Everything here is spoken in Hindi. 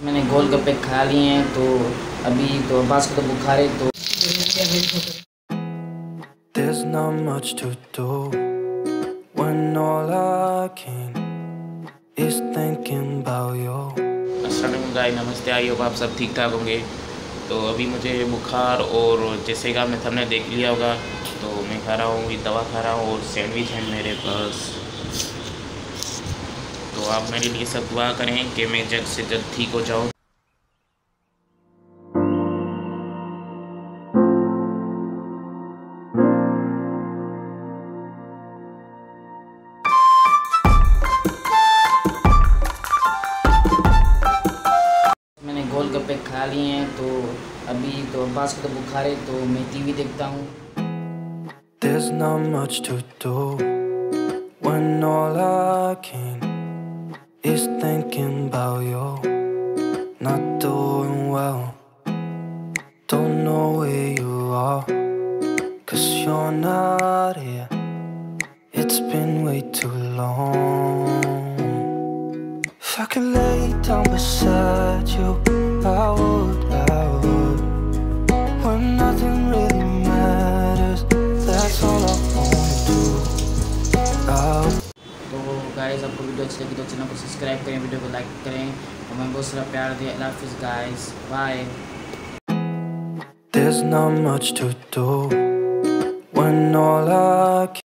मैंने गोलगप्पे खा लिए हैं, तो अभी तो अब्बास को तो बुखार है, तो There's not much to do when all I can is thinking about you. अस्सलाम वालेकुम, नमस्ते। आई होप आप सब ठीक ठाक होंगे। तो अभी मुझे बुखार और जैसे कि आपने थंबनेल देख लिया होगा, तो मैं खा रहा हूँ, दवा खा रहा हूँ और सैंडविच है मेरे पास। तो आप मेरे लिए सब दुआ करें कि मैं जल्द से जल्द ठीक हो जाऊँ। मैंने गोलगप्पे खा लिए हैं, तो अभी तो अब्बास को तो बुखार है, तो मैं टीवी देखता हूँ। There's not much to do when all I can is thinking about you. Not doing well, don't know where you are, 'cause you're not here. It's been way too long. If I could lay down beside you, I would. When nothing really matters, that's all I wanna do. तो गाइस, आपको वीडियो अच्छी लगी तो चैनल को सब्सक्राइब करें, वीडियो को लाइक करें, हमें बहुत सारा प्यार दें। अल्लाह हाफिज़ guys, bye. There's not much to do when all I